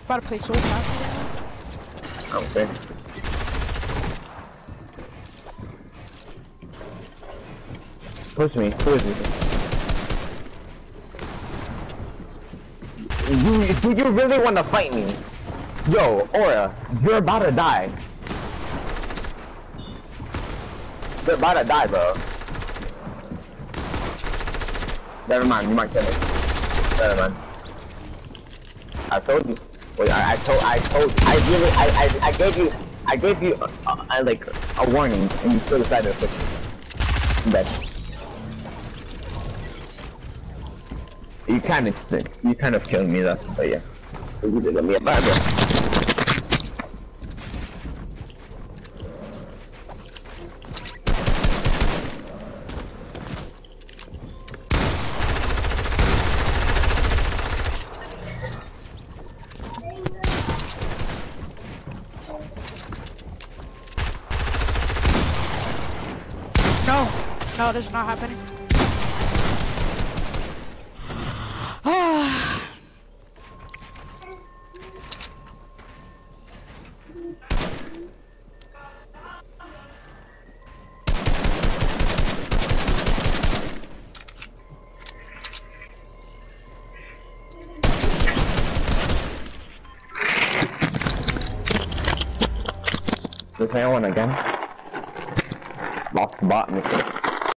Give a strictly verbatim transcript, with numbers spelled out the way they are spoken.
About to play so fast. Okay. Push me, push me. You, do you really want to fight me? Yo, Aura, you're about to die. You're about to die, bro. Never mind, you might kill me. Never mind. I told you. Wait, I, I told, I told, I really, I, I, I gave you, I gave you, a, a, a, like, a warning, and you still decided to push me. But you kind of, you kind of killed me, though. But yeah, you did let me a bad bro. No, no, this is not happening. Ah. Does anyone again? Lost the bot in this.